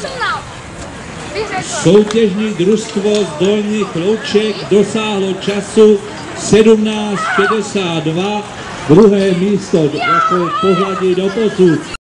Soutěžní družstvo z Dolních Louček dosáhlo času 17:52, druhé místo jako pořadí doposud.